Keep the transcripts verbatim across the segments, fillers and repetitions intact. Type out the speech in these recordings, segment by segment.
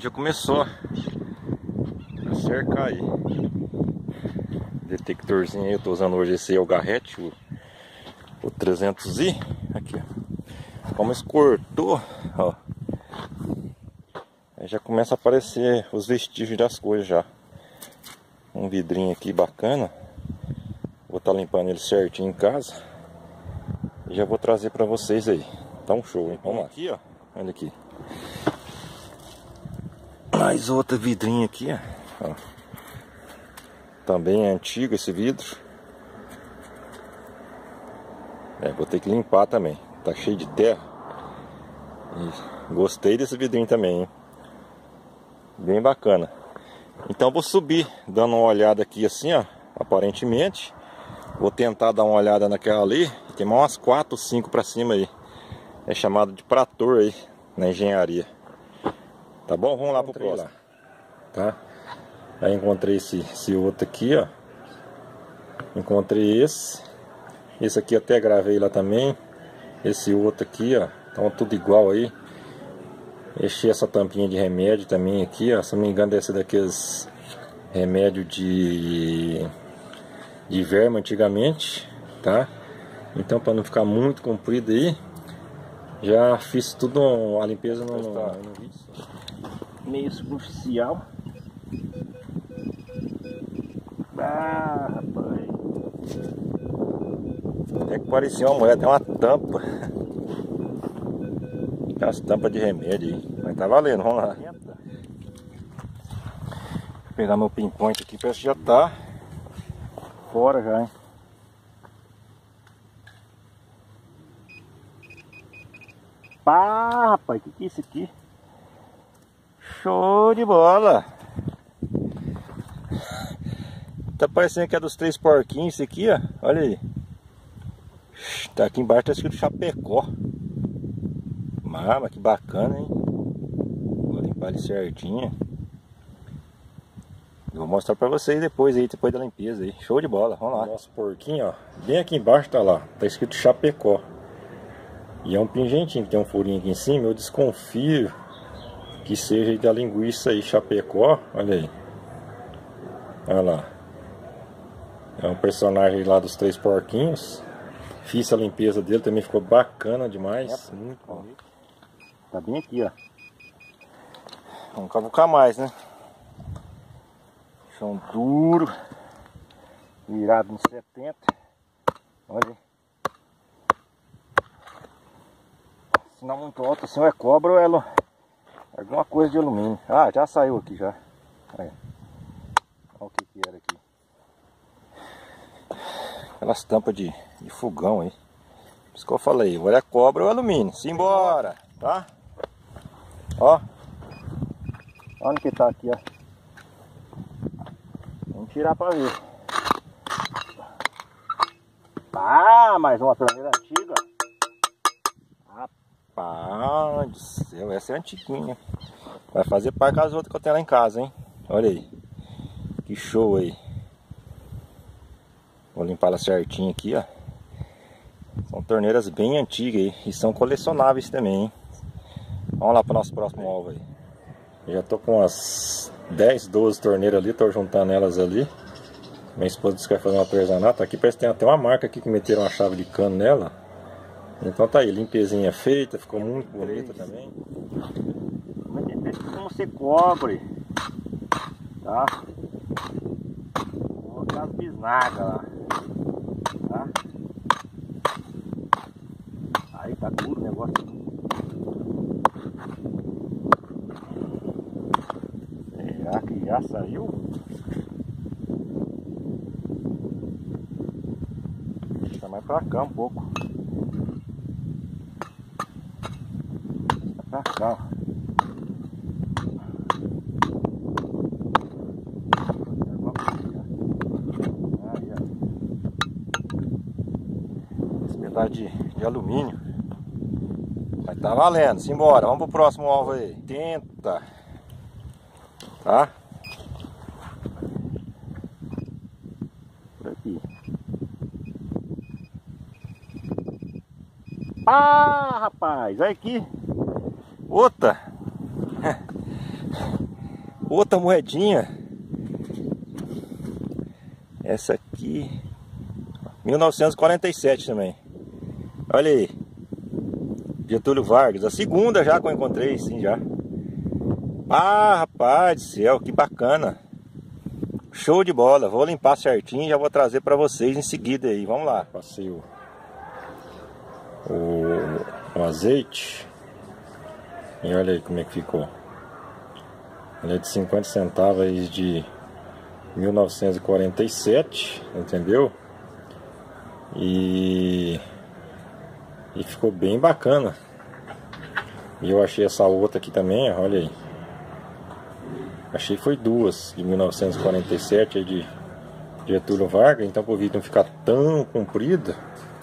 já começou a cercar aí. Detectorzinho aí, eu tô usando hoje esse Elgarret, o, o trezentos i. Aqui, ó. Como escortou, ó. Aí já começa a aparecer os vestígios das coisas já. Um vidrinho aqui bacana. Vou estar limpando ele certinho em casa. E já vou trazer pra vocês aí. Tá um show, hein? Vamos lá. Aqui, ó. Olha aqui. Mais outra vidrinha aqui, ó. Também é antigo esse vidro. É, vou ter que limpar também. Tá cheio de terra. E gostei desse vidrinho também, hein? Bem bacana. Então vou subir, dando uma olhada aqui assim, ó. Aparentemente. Vou tentar dar uma olhada naquela ali. Tem umas quatro, cinco pra cima aí. É chamado de prator aí, na engenharia. Tá bom? Vamos lá pro próximo. Tá? Aí encontrei esse, esse outro aqui, ó. Encontrei esse. Esse aqui até gravei lá também. Esse outro aqui, ó. Então tudo igual aí. Enchi essa tampinha de remédio também aqui, ó. Se não me engano, deve ser daqueles remédio de... de verme antigamente, tá? Então, para não ficar muito comprido aí, já fiz tudo a limpeza no, no, no vídeo. Meio superficial. Ah, rapaz. Até que parecia uma moeda, tem uma tampa. As tampas de remédio aí. Mas tá valendo, vamos lá. Vou pegar meu pinpoint aqui, parece que já tá fora já, hein? Pá, rapaz, que que é isso aqui? Show de bola! Tá parecendo que é dos três porquinhos esse aqui, ó. Olha aí. Tá aqui embaixo, tá escrito Chapecó. Mama, que bacana, hein? Vou limpar ele certinho. Vou mostrar pra vocês depois aí, depois da limpeza aí. Show de bola, vamos lá. Nosso porquinho, ó. Bem aqui embaixo tá lá. Tá escrito Chapecó. E é um pingentinho que tem um furinho aqui em cima. Eu desconfio que seja da linguiça aí, Chapecó. Olha aí. Olha lá. É um personagem lá dos três porquinhos. Fiz a limpeza dele, também ficou bacana demais. É, muito bonito. Tá bem aqui, ó. Vamos cavucar mais, né? Chão duro. Virado nos setenta. Olha aí. Se não muito alto assim, ou é cobra ou é alguma coisa de alumínio. Ah, já saiu aqui já. Olha, olha o que que era aqui. Aquelas tampas de, de fogão aí. Por isso que eu falei, ou é cobra ou é alumínio. Simbora, tá? Ó. Onde que tá aqui, ó. Vamos tirar pra ver. Ah, mais uma torneira antiga. Rapaz do céu, essa é antiguinha. Vai fazer par com as outras que eu tenho lá em casa, hein? Olha aí. Que show aí. Vou limpar ela certinho aqui, ó. São torneiras bem antigas aí. E são colecionáveis também, hein? Vamos lá para o nosso próximo alvo aí. Eu já tô com umas dez, doze torneiras ali. Tô juntando elas ali. Minha esposa disse que vai fazer um artesanato. Aqui parece que tem até uma marca aqui que meteram uma chave de cano nela. Então tá aí, limpezinha feita. Ficou muito bonita também. Como você cobre, tá? Vou colocar as bisnagas lá, tá? Aí tá duro o negócio. Será que já saiu? Deixa mais pra cá um pouco. Pra cá. De, de alumínio. Mas tá valendo, simbora, vamos pro próximo alvo aí. Tenta. Tá? Por aqui. Ah, rapaz, olha aqui. Outra. outra moedinha. Essa aqui, mil novecentos e quarenta e sete também. Olha aí, Getúlio Vargas, a segunda já que eu encontrei, sim, já. Ah, rapaz do céu, que bacana. Show de bola, vou limpar certinho e já vou trazer para vocês em seguida aí, vamos lá. Passei o, o, o azeite e olha aí como é que ficou. Ele é de cinquenta centavos de mil novecentos e quarenta e sete, entendeu? E, e ficou bem bacana. E eu achei essa outra aqui também, olha aí. Achei que foi duas de mil novecentos e quarenta e sete aí de Getúlio Vargas. Então, para o vídeo não ficar tão comprido,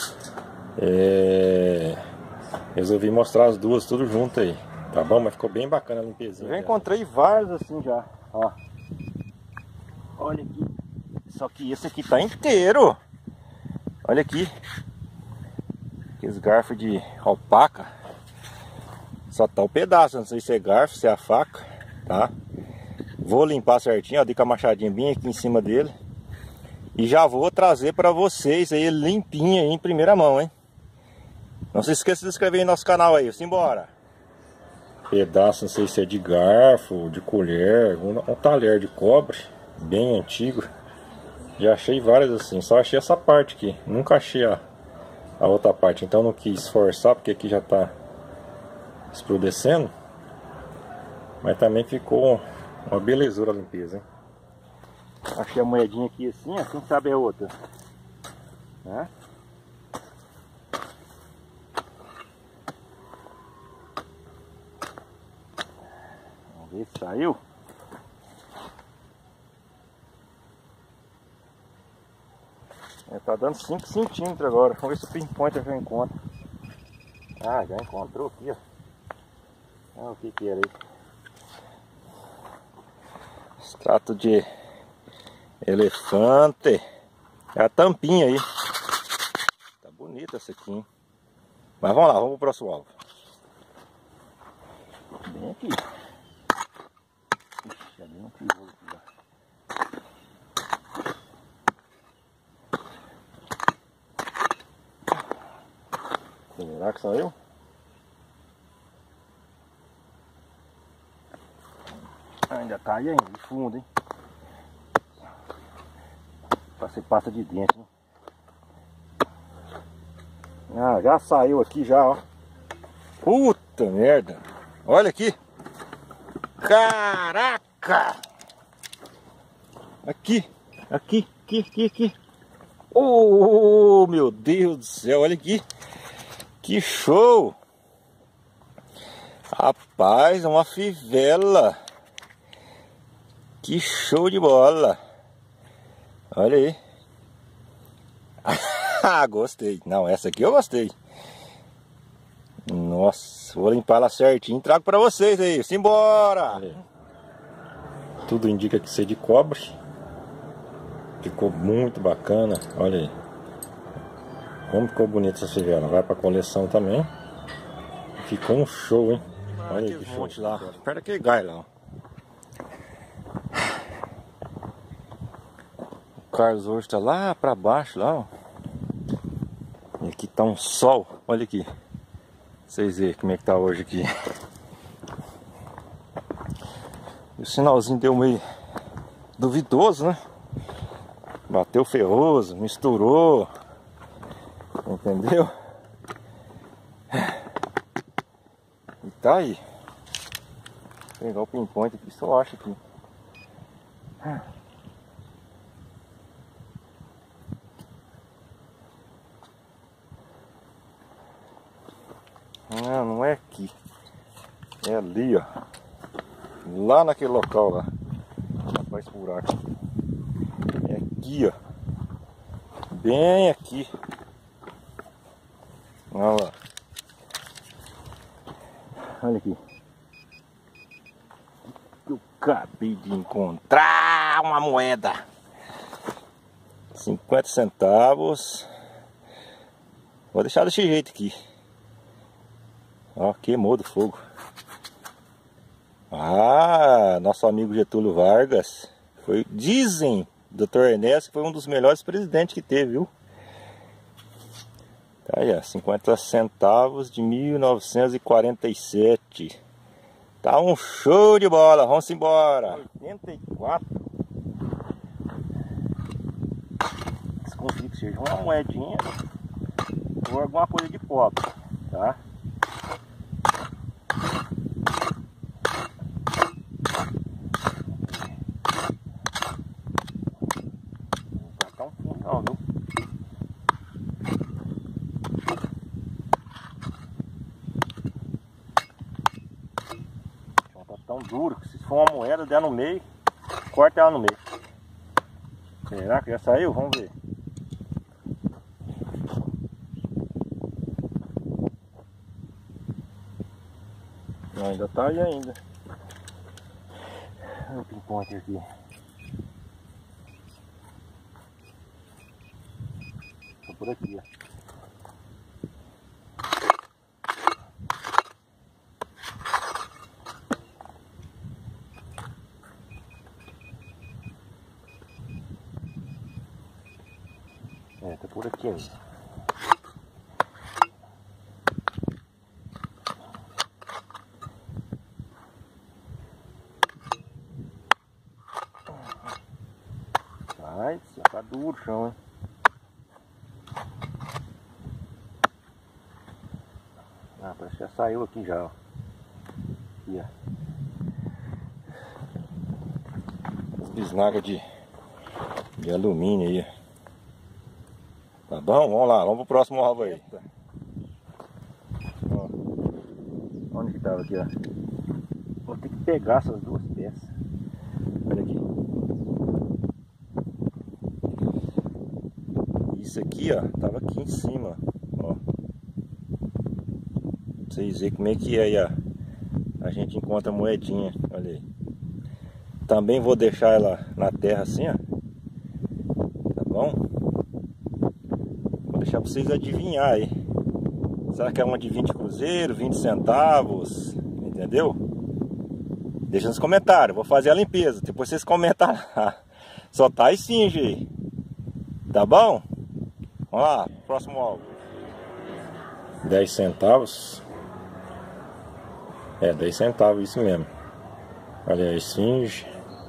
é... resolvi mostrar as duas tudo junto aí, tá bom? Mas ficou bem bacana a limpezinha. Eu já encontrei vários assim já, ó. Olha aqui. Só que esse aqui tá inteiro. Olha aqui. Aqueles garfos de alpaca. Só tá o pedaço, não sei se é garfo, se é a faca, tá? Vou limpar certinho, ó, dei com a machadinha bem aqui em cima dele. E já vou trazer para vocês aí limpinho aí em primeira mão, hein? Não se esqueça de se inscrever no nosso canal aí, simbora! Pedaço, não sei se é de garfo, de colher, um, um talher de cobre, bem antigo. Já achei várias assim, só achei essa parte aqui, nunca achei a, a outra parte. Então não quis esforçar, porque aqui já tá esprudecendo. Mas também ficou uma belezura a limpeza, hein? Achei a moedinha aqui assim, assim sabe a outra, né? Vamos ver se saiu. É, tá dando cinco centímetros agora. Vamos ver se o pinpoint já encontra. Ah, já encontrou aqui, ó. Ah, o que que era aí? Extrato de elefante. É a tampinha aí. Tá bonita essa aqui, hein? Mas vamos lá, vamos pro próximo alvo. Bem aqui. Ixi, já deu um tijolo aqui já. Será que saiu? Ainda tá aí ainda, de fundo, hein? Passei pasta de dente, né? Ah, já saiu aqui já, ó. Puta merda. Olha aqui. Caraca. Aqui, aqui, aqui, aqui, aqui. Oh, meu Deus do céu, olha aqui. Que show. Rapaz, uma fivela. Que show de bola. Olha aí. Ah, gostei. Não, essa aqui eu gostei. Nossa, vou limpar ela certinho e trago pra vocês aí. Simbora! Tudo indica que ser de cobre. Ficou muito bacana. Olha aí. Como ficou bonita essa fivela. Vai pra coleção também. Ficou um show, hein? Olha aí que show. Lá. Perto daquele gai lá, ó. O Carlos hoje tá lá pra baixo, lá, ó. E aqui tá um sol. Olha aqui. Pra vocês verem como é que tá hoje aqui. E o sinalzinho deu meio duvidoso, né? Bateu ferroso, misturou. Entendeu? E tá aí. Vou pegar o pinpoint aqui, só acho aqui. Não, não é aqui. É ali, ó. Lá naquele local lá. Rapaz, buraco. É aqui, ó. Bem aqui. Olha lá. Olha aqui. Eu acabei de encontrar uma moeda. cinquenta centavos. Vou deixar desse jeito aqui. Ó, queimou do fogo. Ah, é, nosso amigo Getúlio Vargas. Foi, dizem, doutor Ernesto, que foi um dos melhores presidentes que teve, viu? Tá aí, ó, cinquenta centavos de mil novecentos e quarenta e sete. Tá um show de bola, vamos embora. oitenta e quatro. Desconfio que seja uma moedinha ou alguma coisa de pobre, tá? Não, viu? Tá tão duro que se for uma moeda der no meio, corta ela no meio. Será que já saiu? Vamos ver. Não, ainda tá aí ainda. Olha o pinpoint aqui. Por aqui, ó. É, tá por aqui ainda. Ai, tá duro o chão, hein? Ah, parece que já saiu aqui já, ó. Aqui, ó. Bisnaga de, de alumínio aí. Tá bom? Vamos lá, vamos pro próximo alvo aí. Ó. Onde que tava aqui, ó? Vou ter que pegar essas duas peças. Olha aqui. Isso aqui, ó, tava aqui em cima, ó. Pra vocês verem como é que é aí, ó. A gente encontra moedinha, olha aí. Também vou deixar ela na terra assim, ó. Tá bom? Vou deixar pra vocês adivinhar aí. Será que é uma de vinte cruzeiro, vinte centavos? Entendeu? Deixa nos comentários, vou fazer a limpeza. Depois vocês comentam lá. Só tá e cinge aí. Tá bom? Vamos lá, próximo alvo. dez centavos. É, dez centavos, isso mesmo. Olha aí, esfinge.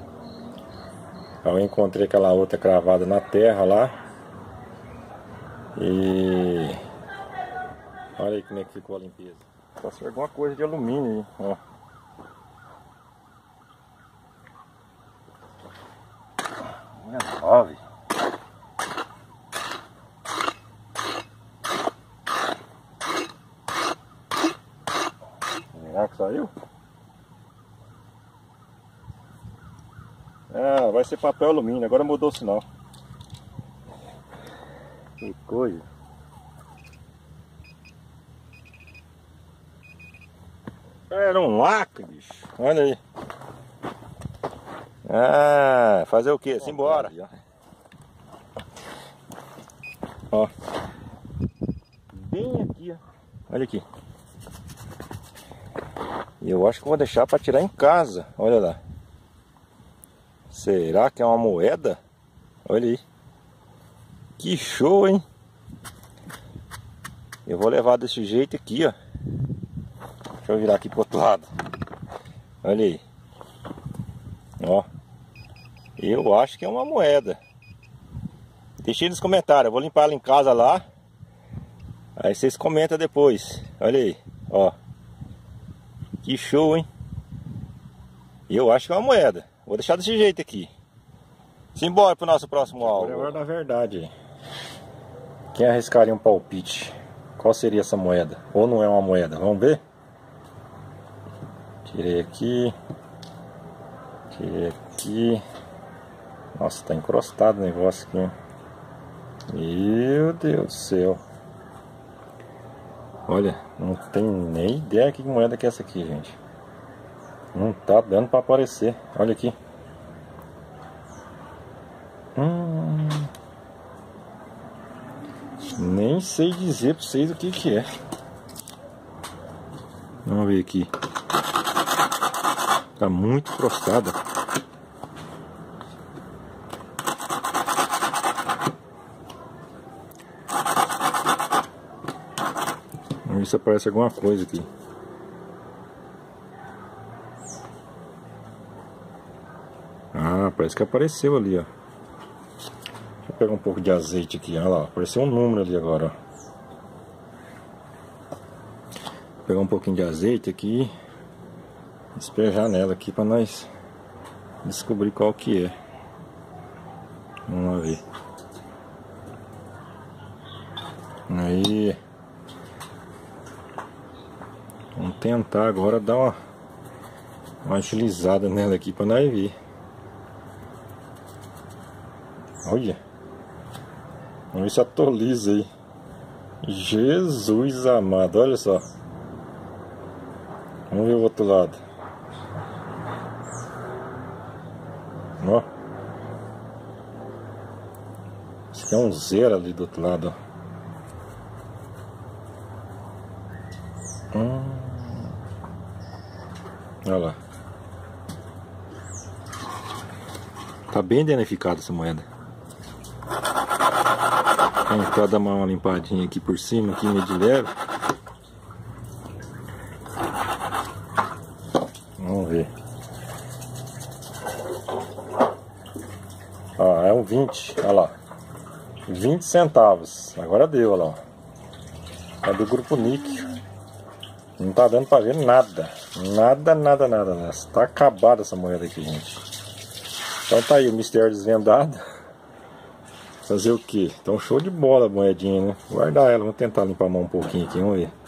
Eu encontrei aquela outra cravada na terra lá. E... olha aí como é que ficou a limpeza. Pode ser alguma coisa de alumínio aí, ó. nove. Será que saiu? Ah, vai ser papel alumínio, agora mudou o sinal. Que coisa. Era um lacre, bicho. Olha aí. Ah, fazer o que? Simbora. Ó. Bem aqui, ó. Olha aqui. Eu acho que vou deixar para tirar em casa. Olha lá. Será que é uma moeda? Olha aí. Que show, hein? Eu vou levar desse jeito aqui, ó. Deixa eu virar aqui pro outro lado. Olha aí. Ó. Eu acho que é uma moeda. Deixa aí nos comentários. Eu vou limpar ela em casa lá. Aí vocês comentam depois. Olha aí. Ó. Que show, hein? Eu acho que é uma moeda. Vou deixar desse jeito aqui. Simbora pro nosso próximo alvo. Agora é hora da verdade. Quem arriscaria um palpite? Qual seria essa moeda? Ou não é uma moeda? Vamos ver? Tirei aqui. Tirei aqui. Nossa, tá encrostado o negócio aqui. Meu Deus do céu. Olha, não tenho nem ideia que moeda que é essa aqui, gente. Não tá dando pra aparecer. Olha aqui. Hum, nem sei dizer pra vocês o que que é. Vamos ver aqui. Tá muito crostada. Vamos ver se aparece alguma coisa aqui. Ah, parece que apareceu ali, ó. Deixa eu pegar um pouco de azeite aqui, olha lá. Apareceu um número ali agora, ó. Vou pegar um pouquinho de azeite aqui. Despejar nela aqui pra nós descobrir qual que é. Vamos lá ver. Aí. Vamos tentar agora dar uma, uma agilizada nela aqui pra nós ver. Olha. Vamos ver se atualiza aí. Jesus amado, olha só. Vamos ver o outro lado. Ó. Isso aqui é um zero ali do outro lado, ó. Hum. Olha lá. Tá bem danificada essa moeda. Vamos tentar dar uma limpadinha aqui por cima, aqui meio de leve. Vamos ver. Ah, é um vinte, olha lá. vinte centavos. Agora deu, olha lá. É do grupo Níquel. Não tá dando pra ver nada. Nada, nada, nada, nada. Tá acabada essa moeda aqui, gente. Então tá aí o mistério desvendado. Fazer o que? Então show de bola a moedinha, né? Guardar ela, vamos tentar limpar a mão um pouquinho aqui, vamos ver.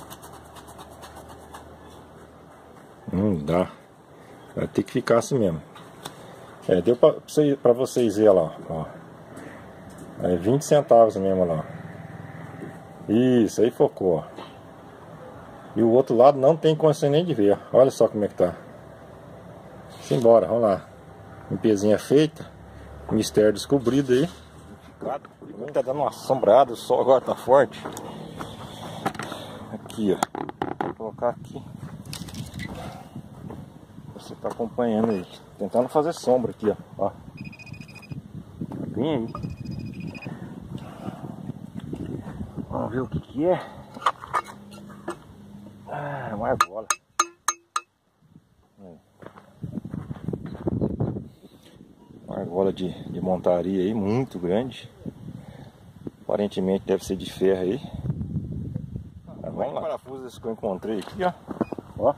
Não dá. Vai ter que ficar assim mesmo. É, deu pra, pra vocês verem lá, ó. É vinte centavos mesmo lá. Isso, aí focou, ó. E o outro lado não tem condição nem de ver. Olha só como é que tá. Simbora, vamos lá. Limpezinha feita. Mistério descobrido aí. Ainda dando uma assombrada, o sol agora tá forte. Aqui, ó. Vou colocar aqui. Você tá acompanhando aí. Tentando fazer sombra aqui, ó. Ó. Vem aí. Vamos ver o que que é. Ah, uma argola. Uma argola de, de montaria aí, muito grande. Aparentemente deve ser de ferro aí. Ah, vamos lá. Parafusos que eu encontrei aqui, ó. Ó.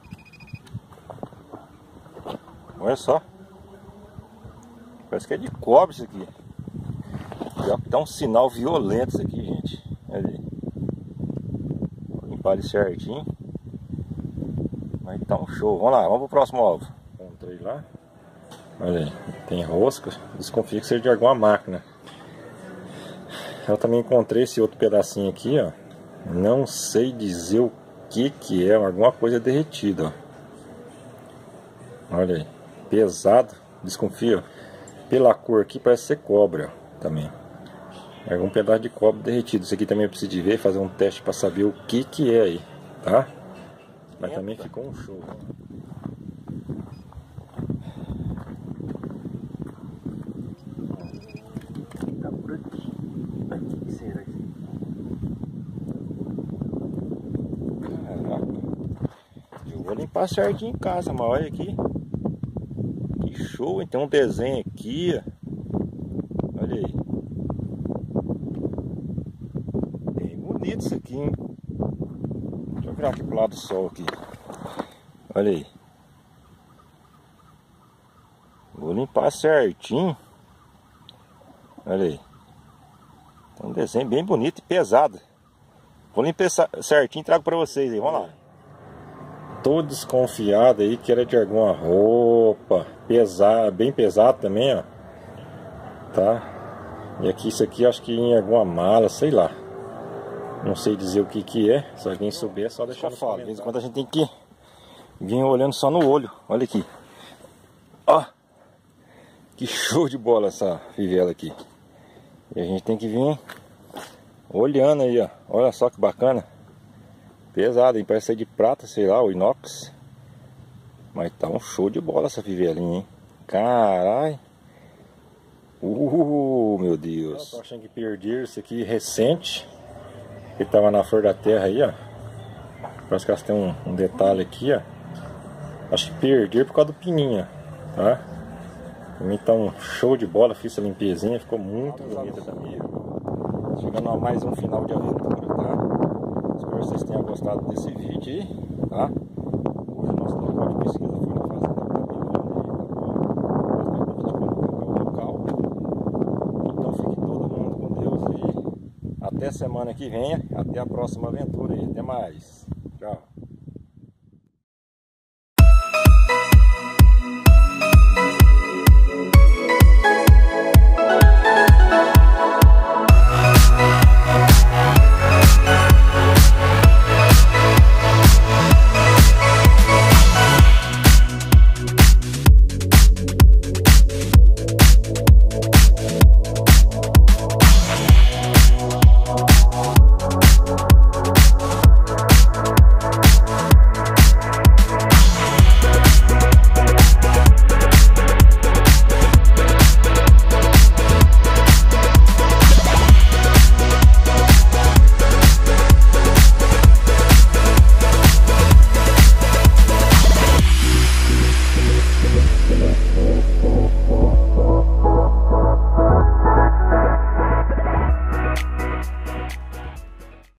Olha só. Parece que é de cobre isso aqui. Dá um sinal violento isso aqui, gente. Olha aí. Vou limpar ele certinho. Mas tá um show. Vamos lá, vamos pro próximo alvo. Encontrei lá. Olha aí, tem rosca. Desconfio que seja de alguma máquina. Eu também encontrei esse outro pedacinho aqui, ó. Não sei dizer o que que é, alguma coisa derretida, ó. Olha aí, pesado. Desconfio. Pela cor aqui parece ser cobre, ó, também. É algum pedaço de cobre derretido. Isso aqui também eu preciso de ver, fazer um teste para saber o que que é aí, tá? Mas Eita. Também ficou um show. Tá por aqui. O que será aqui? Caraca. Eu vou limpar certinho em casa, mas olha aqui. Que show, hein? Tem um desenho aqui, ó. Olha aí. Bem bonito isso aqui, hein? Deixa eu virar aqui pro lado do sol aqui. Olha aí. Vou limpar certinho. Olha aí. Tem um desenho bem bonito e pesado. Vou limpar certinho e trago pra vocês aí. Vamos lá. Tô desconfiado aí que era de alguma roupa. Pesado, bem pesado também, ó. Tá? E aqui, isso aqui acho que em alguma mala, sei lá. Não sei dizer o que que é. Se alguém souber, é só deixar no comentário. De vez em quando a gente tem que vir olhando só no olho. Olha aqui. Ó. Que show de bola essa fivela aqui. E a gente tem que vir olhando aí, ó. Olha só que bacana. Pesado, hein? Parece ser de prata, sei lá, o inox. Mas tá um show de bola essa fivelinha, hein? Carai! Uh, meu Deus! Eu tô achando que perdi esse aqui recente. Que tava na flor da terra aí, ó. Parece que elas têm um, um detalhe aqui, ó. Acho que perdi por causa do pininho, tá? Então, show de bola, fiz essa limpezinha, ficou muito bonita também. Chegando a mais um final de aventura, tá? Espero que vocês tenham gostado desse vídeo aí, tá? Hoje o nosso local de pesquisa foi na fazenda da local. Então fique todo mundo com Deus aí. Até semana que vem, até a próxima aventura aí. Até mais.